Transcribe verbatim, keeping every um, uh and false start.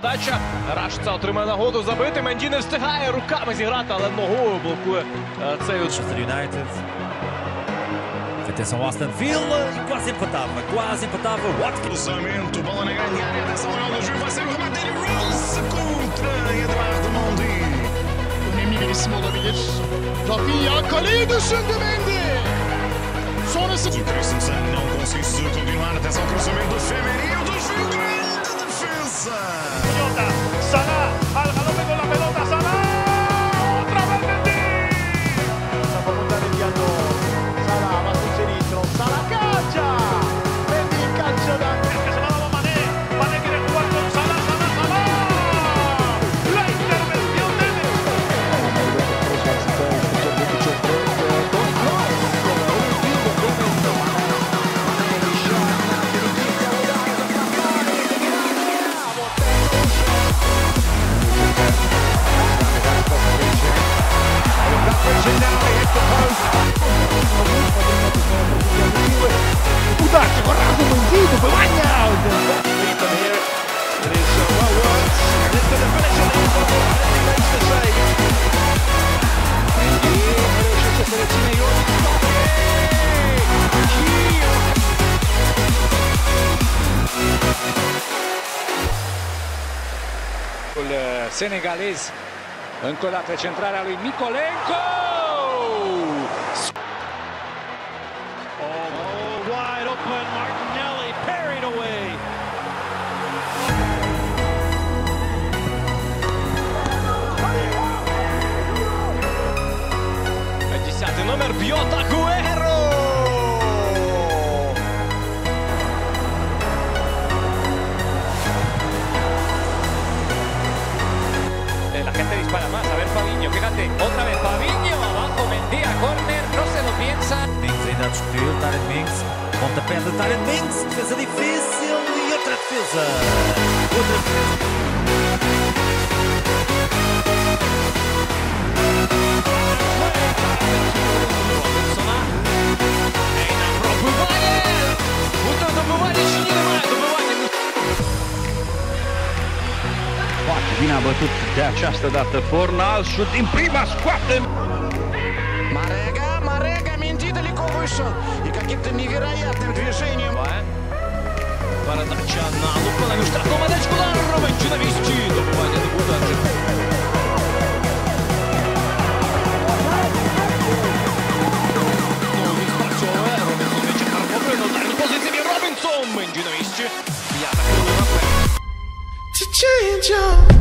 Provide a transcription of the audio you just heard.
передача. Рашиця отримає нагоду забити. Менді не встигає руками зіграти, але ногою блокує цей от. United. Atenção ao Aston Villa e quase empatava, quase empatava. What? Cruzamento, bola na grande área. Atenção ao Ronaldo, vai ser o remate de Rose contra Edouard Mendy. Önemli bir isim olabilir. Rafinha kaleyi düşündü Mendy. Sonrası... Christensen não conseguiu continuar. Atenção ao cruzamento feminino do Gil. Grande defesa. Pelota, Salah, al jalón con la pelota, Salah. Otra vez Mendy. La volontà del piano. Salah va sul sinistro. Salah calcia. Mendy calcia da... Es que se va a Mané. Mané quiere jugar con Salah, Salah, Salah. La intervención de Udaccia, guardate un mentito, poi magna out! here. It is uh, well worked. And into the finish of the interval. I think he makes the save. Mendy, riesce a selezionare i Il senegalese, încă o dată centrarea lui Mikolenko! Oh, wide open, Martinelli parried away. десятый номер бьет Агуэро! La gente dispara más, a ver Fabinho, fíjate, otra vez Fabinho, abajo Mendy a córner, no se lo piensa. Mings ainda a discutir, Tarek Mings, pontapé de Tarek Mings, defesa difícil e outra defesa. Outra defesa. Bine a bătut de această dată Fornal, șut din prima, scoate! Maréga, Maréga, Mendy далеко вышел. И каким-то невероятным движением. Передача на Лукона, між штрафним медечку, Менді на місці. Добивання не буде. Ну, він спрацьовує. Робінсон м'яча перехоплює на ударній позиції. Робінсон! Менді на місці. П'ята хвилина. Change your